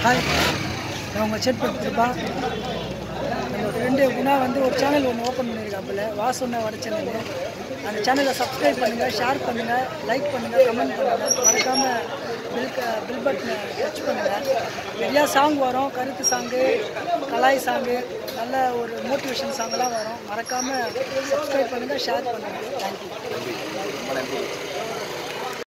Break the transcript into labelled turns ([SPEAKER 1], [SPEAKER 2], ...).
[SPEAKER 1] Hi, நான் உங்கள் set கொடுத்துருப்பா. நம்ம ஃப்ரெண்டு எப்படின்னா ஒரு சேனல் ஒன்று ஓப்பன் பண்ணியிருக்காப்புல, வாசுன்னா வட சேனல். அந்த சேனலை சப்ஸ்கிரைப் பண்ணுங்கள், ஷேர் பண்ணுங்கள், லைக் பண்ணுங்கள், கமெண்ட் பண்ணுங்கள். மறக்காமல் பில் பட்டனை டச் பண்ணுங்கள். நிறையா சாங் வரும், கருத்து சாங்கு, கலாய் சாங்கு, நல்ல ஒரு மோட்டிவேஷன் சாங்கெல்லாம் வரும். மறக்காமல் சப்ஸ்கிரைப் பண்ணுங்கள், ஷேர் பண்ணுங்கள். தேங்க்யூ.